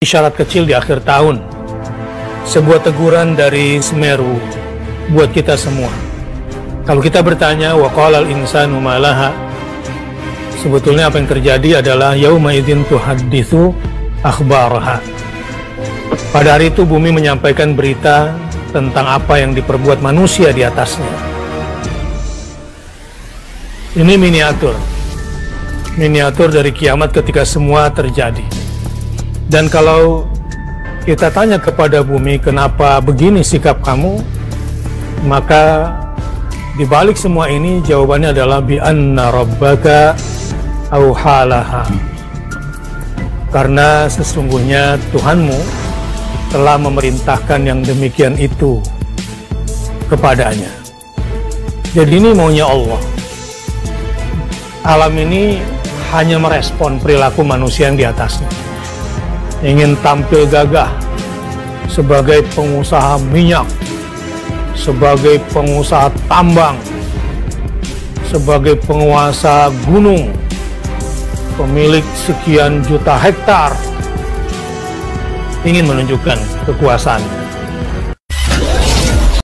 Isyarat kecil di akhir tahun, sebuah teguran dari Semeru buat kita semua. Kalau kita bertanya, wa qalal insanu ma laha, sebetulnya apa yang terjadi adalah yauma idzin tuhadditsu akhbaraha. Pada hari itu bumi menyampaikan berita tentang apa yang diperbuat manusia di atasnya. Ini miniatur dari kiamat ketika semua terjadi. Dan kalau kita tanya kepada bumi, kenapa begini sikap kamu? Maka di balik semua ini jawabannya adalah bi anna rabbaka auhalaha. Karena sesungguhnya Tuhanmu telah memerintahkan yang demikian itu kepadanya. Jadi ini maunya Allah. Alam ini hanya merespon perilaku manusia yang di atasnya. Ingin tampil gagah sebagai pengusaha minyak, sebagai pengusaha tambang, sebagai penguasa gunung, pemilik sekian juta hektar, ingin menunjukkan kekuasaan.